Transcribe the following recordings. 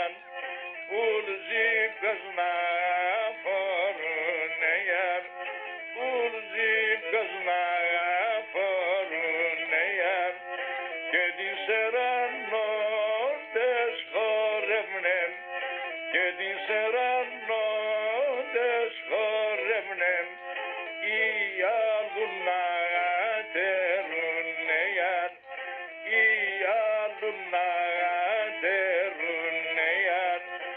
φοράν, ουλζίκας να φορούνε γιαρ, ουλζίκας να φορούνε γιαρ, και τις ερανότες χορεύνεν, και τις ερανότες χορεύνεν, οι άλλουν να τερούνε γιαρ, οι άλλουν να τερούνε γιαρ.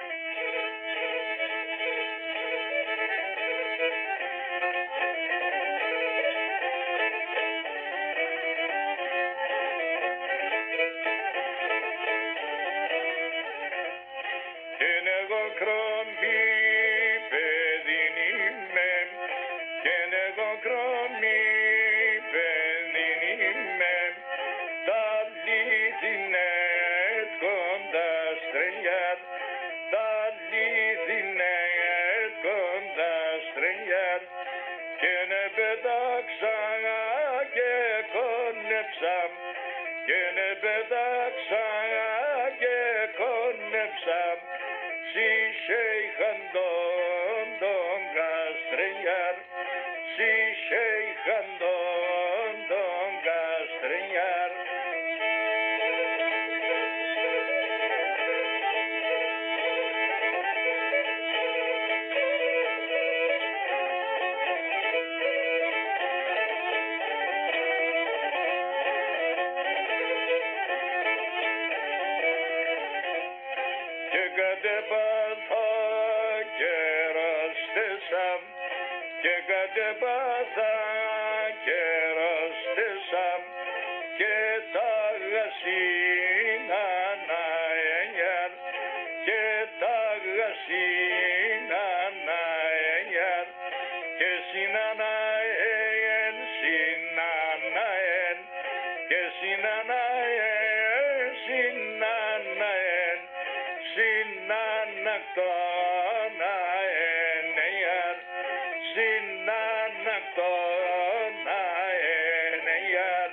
Κι εγώ κρόμι παιδιν είμαι, κι εγώ κρόμι παιδιν είμαι, τα λίθινετ κοντά στρελιάρ, τα λίθινετ κοντά στρελιάρ, και ne πετάξα και κόνεψα, και ne πετάξα και κόνεψα, si şeyhan don gastreñar, si şeyhan don gastreñar. Και κατεβάθα και ραστέσα, και κατεβάθα και ραστέσα, και τα γασίνα να ενιάρ, και τα γασίνα να ενιάρ, και συναναέν, συναναέν, και συναναέν, συναναέν, συνανακτώνα ενεγιάρ, συνανακτώνα ενεγιάρ.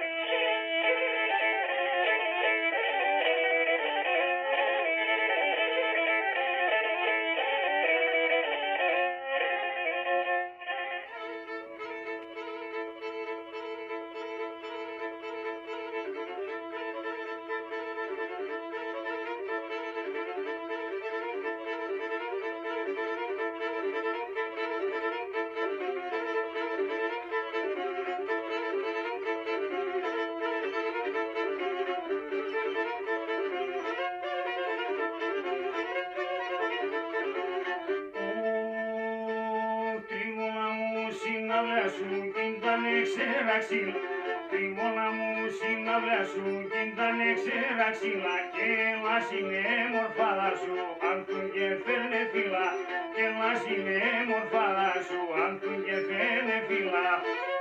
Συναυλιά σου κι ήταν ξέρα ξύλα, τριμώνα μου συναυλιά σου κι ήταν ξέρα ξύλα, και μας είναι μορφάδα σου αν του και φέρνε φύλλα, και μας είναι μορφάδα σου αν του και φέρνε φύλλα.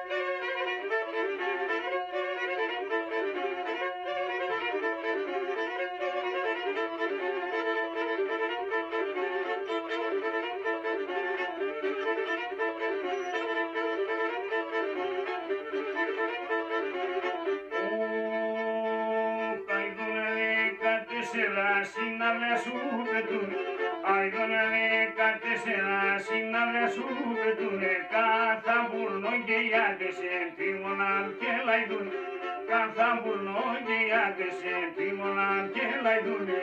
Συναυλιά σου πετούνε, άιδωνα 14 συναυλιά σου πετούνε, καθαμπουρνό και οι άντες επίμονα και λαϊδούνε, καθαμπουρνό και οι άντες επίμονα και λαϊδούνε.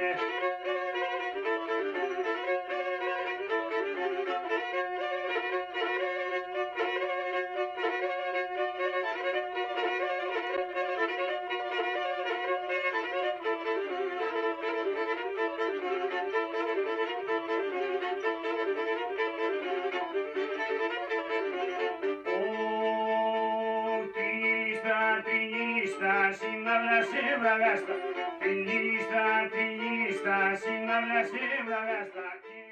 Συναυλιά σε βραγάστα, την λίστα, συναυλιά σε βραγάστα.